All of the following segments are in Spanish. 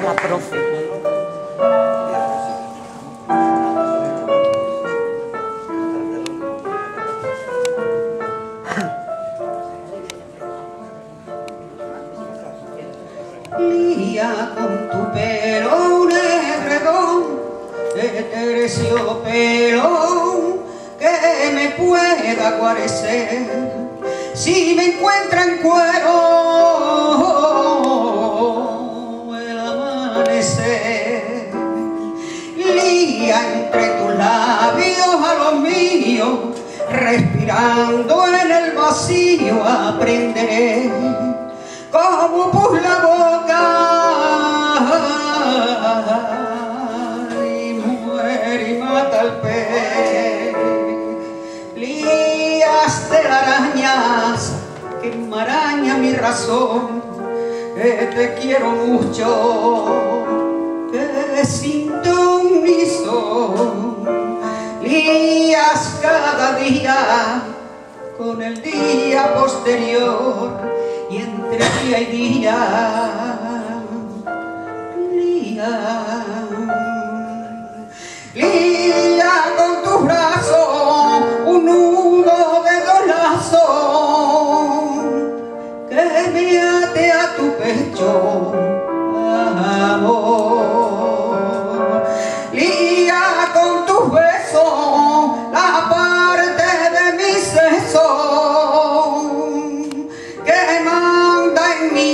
la profe. Lía con tu pelo negredón de terciopelo que me pueda guarecer si me encuentra en cuero el amanecer. Lía entre tus labios a los míos, respirando en el vacío aprenderé como por la boca y muere y mata al pez. Lías de arañas que enmaraña mi razón, que te quiero mucho, que sintonizo. Lías cada día con el día posterior, y entre día y día, lía con tus brazos un nudo de dos lazos que me ate a tu pecho, amor. Lía con tus besos la parte de mi seso que manda en mi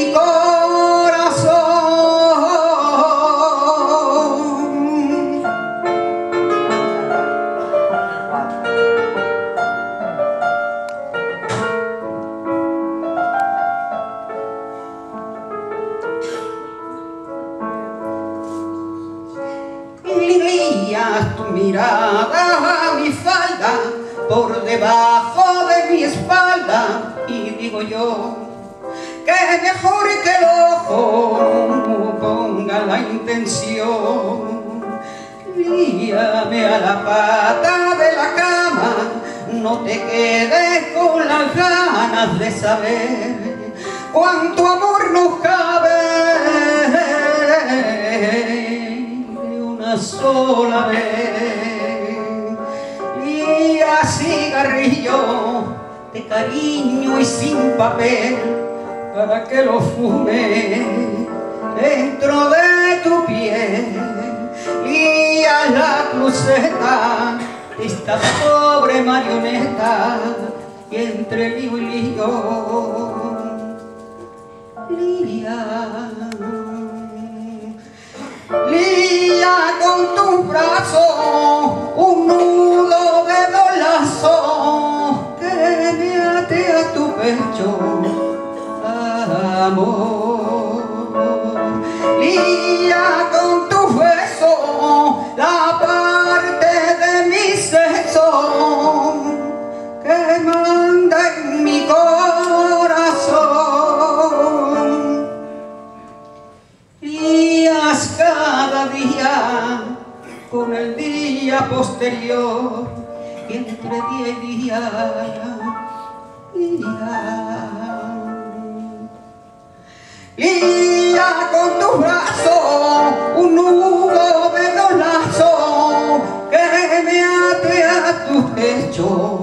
corazón. Lías tu mirada a mi falda por debajo de mi espalda y digo yo que mejor que el ojo ponga la intención. Líame a la pata de la cama, no te quedes con las ganas de saber cuánto amor nos cabe de una sola vez. Lía cigarrillo de cariño y sin papel para que lo fume dentro de tu piel. Lía la cruceta de esta pobre marioneta y entre lío y lío, lía con tus brazos un nudo de dos lazos que me ate a tu pecho, amor. Lía con tus besos la parte de mi sexo que manda en mi corazón. Lías cada día con el día posterior y entre día y día, lía con tus brazos un nudo de dos lazos que me ate a tu pecho,